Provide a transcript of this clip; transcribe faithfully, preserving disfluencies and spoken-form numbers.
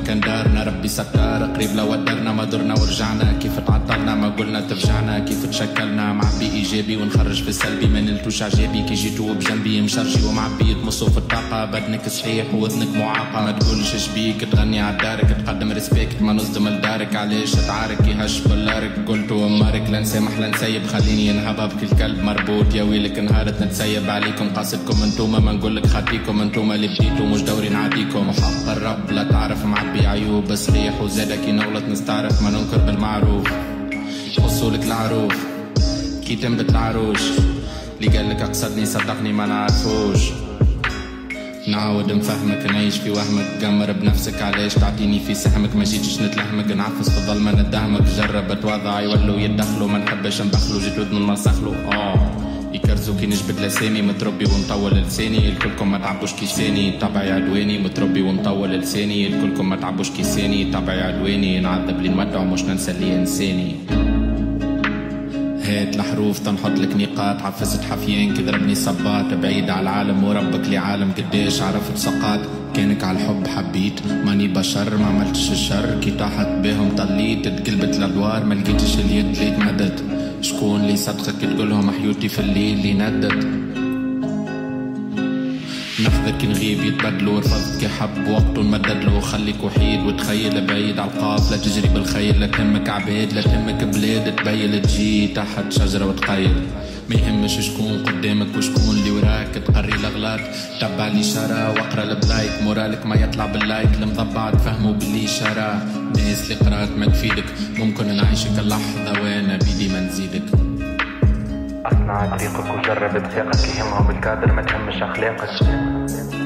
كان دارنا ربي ستار قريب لو ودرنا ما درنا ورجعنا كيف تعطلنا ما قلنا ترجعنا كيف تشكلنا معبي ايجابي ونخرج في السلبي ما نلتوش عجابي كي جيتو بجنبي مشرجي ومعبي تمصو في الطاقة بدنك صحيح وذنك معاقة ما تقولش شبيك تغني عالدارك تقدم ريسبكت ما نصدم لدارك علاش تعارك يهش بالارك قلتو امارك لا نسامح لا نسيب خليني نهبب كل كلب مربوط يا ويلك نهارت نتسيب عليكم قاصدكم انتوما ما نقولك خاطيكم انتوما اللي بديتو مش دوري نعديكم وحق الرب لا تعرف معبي عيوب صحيح وزادك كي نغلط نستعرف ما ننكر بالمعروف وصولك العروف كي تنبت العروش اللي قالك اقصدني صدقني ما نعرفوش نعاود نفهمك نعيش في وهمك قمر بنفسك علاش تعطيني في سهمك ما جيتش نتلهمك نعفس في الظلمة ندهمك جرب اتوضع يولوا يدخلوا ما نحبش ندخلوا جيت ودن نمسخلوا اه يكرزو كي نجبد لساني متربي ونطول لساني الكلكم ما تعبوش كيساني طبعي عدواني متربي ونطول لساني الكلكم ما تعبوش كيساني طبعي عدواني نعذب لي نودع ومش ننسى اللي انساني هات الحروف تنحط لك نقاط حفزت حفيان كذربني صبات بعيد على العالم وربك لي عالم قديش عرفت سقاط كانك على الحب حبيت ماني بشر ما عملتش الشر كي طاحت بهم طليت تقلبت الادوار ما لقيتش اليد اللي تمدت شكون اللي صدقك تقولهم حيوتي في الليل اللي ندت نحذر كي نغيب يتبدلوا رفضت كي حب وقت نمدد له خليك وحيد وتخيل بعيد على القاف لا تجري بالخيل لا تهمك عباد لا تهمك بلاد تبيل تجي تحت شجرة وتقيل ما يهمش شكون قدامك وشكون اللي وراك تقري الاغلاط تبع لي شارع واقرا البلايك مورالك ما يطلع باللايك المضبع تفهموا باللي شارع ناس اللي قرات ما تفيدك ممكن نعيشك اللحظة وانا بيدي ما نزيدك اصنع طريقك وجرب تساقك يهمهم الكادر ما تهمش اخلاقك